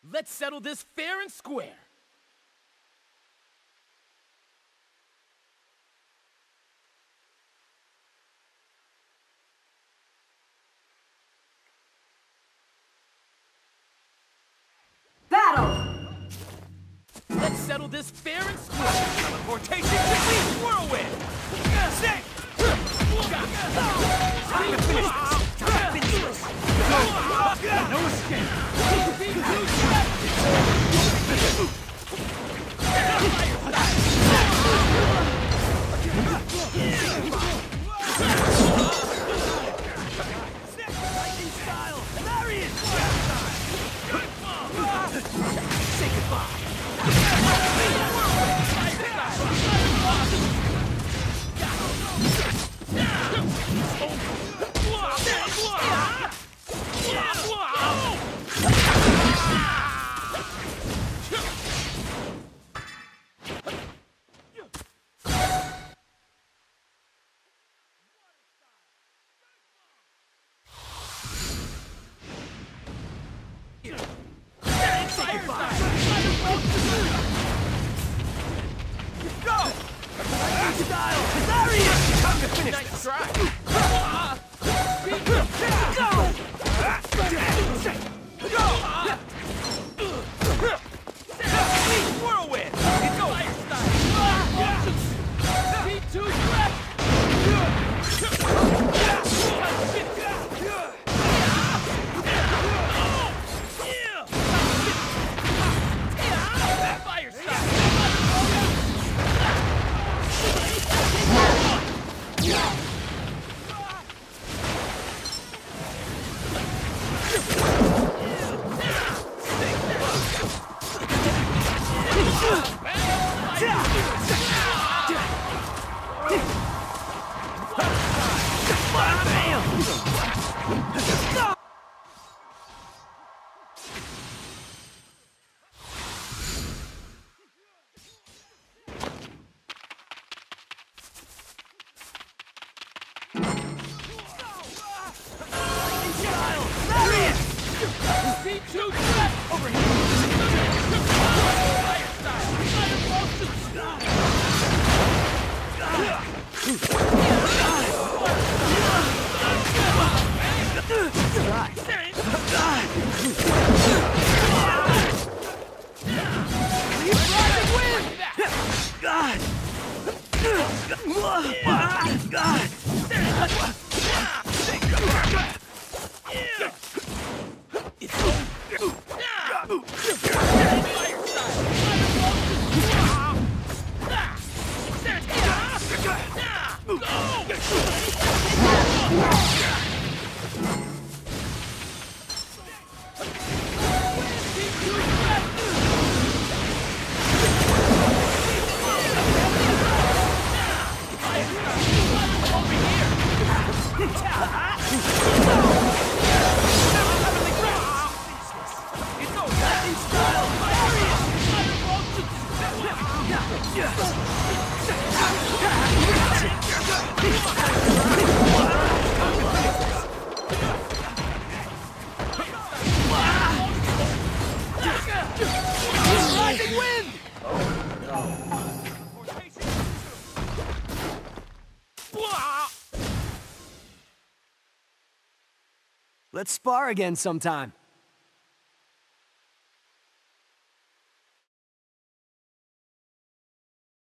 Let's settle this fair and square. Battle! Let's settle this fair and square. Teleportation technique whirlwind. Stay. Time to finish this. Time to finish this. No escape. Lightning style. There he is. Say goodbye. Nice try. Whirlwind. It's over. Fire style. Let's spar again sometime.